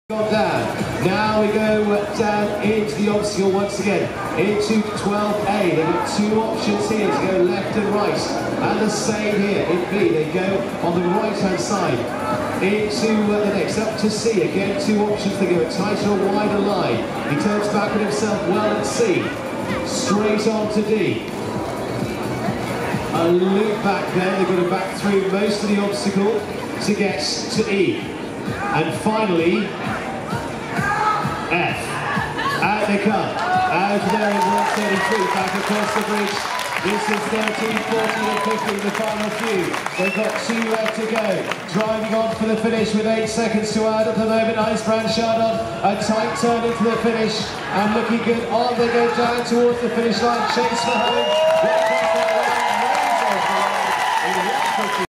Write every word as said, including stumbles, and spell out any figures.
Down. Now we go down into the obstacle once again, into twelve A. They've got two options here to go left and right, and the same here in B. They go on the right hand side into uh, the next, up to C. Again, two options. They go a tighter or wider line. He turns back on himself well at C. Straight on to D. A loop back there. They've got to back through most of the obstacle to get to E. And finally, F. Out they come. Out there in one thirty-three, back across the bridge. This is thirteen, fourteen and fifteen, the final few. They've got two left to go. Driving on for the finish with eight seconds to add at the moment. Icebrand Chardon, a tight turn into the finish and looking good. On they go down towards the finish line. Chase for home.